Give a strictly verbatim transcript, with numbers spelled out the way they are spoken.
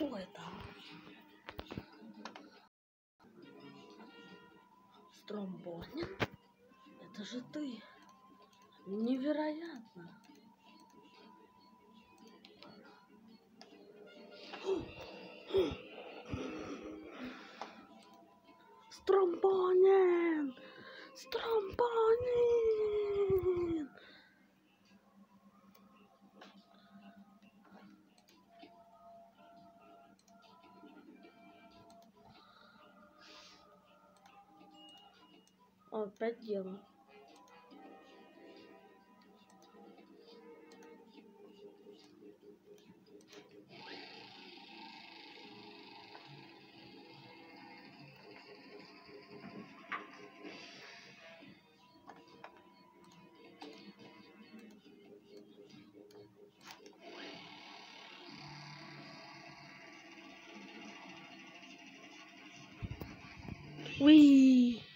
Кто это? Стромбонин? Это же ты. Невероятно. Стромбонин! Стромбонин! О, опять дело. Уи!